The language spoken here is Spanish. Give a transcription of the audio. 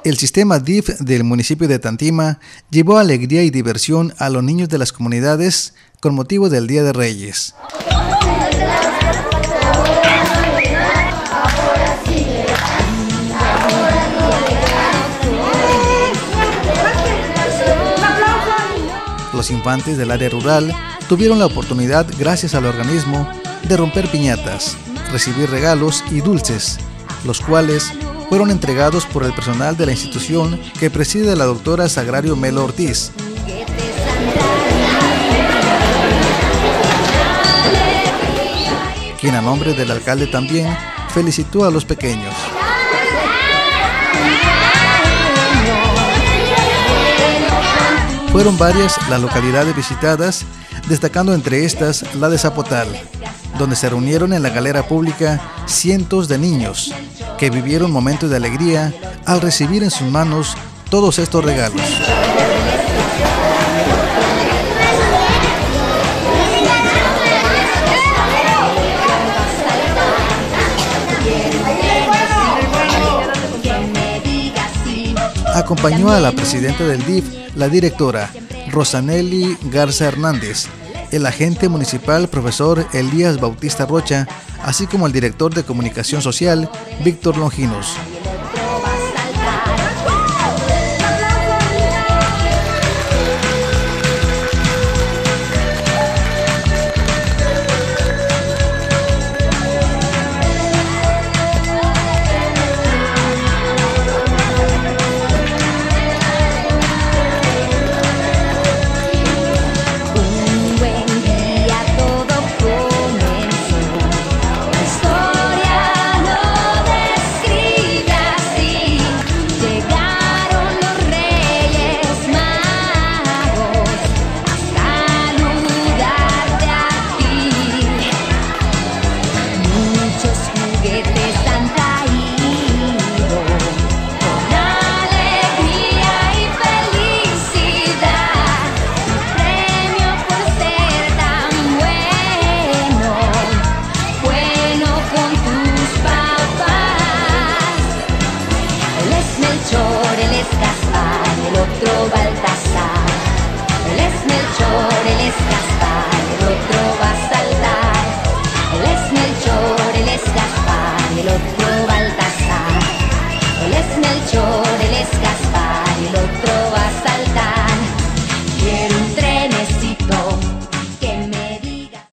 El sistema DIF del municipio de Tantima llevó alegría y diversión a los niños de las comunidades con motivo del Día de Reyes. Los infantes del área rural tuvieron la oportunidad, gracias al organismo, de romper piñatas, recibir regalos y dulces, los cuales fueron entregados por el personal de la institución que preside la doctora Sagrario Melo Ortiz. Quien a nombre del alcalde también felicitó a los pequeños. Fueron varias las localidades visitadas, destacando entre estas la de Zapotal, donde se reunieron en la galera pública cientos de niños que vivieron momentos de alegría al recibir en sus manos todos estos regalos. Acompañó a la presidenta del DIF, la directora Rosanelli Garza Hernández, el agente municipal profesor Elías Bautista Rocha, así como el director de comunicación social Víctor Longinos.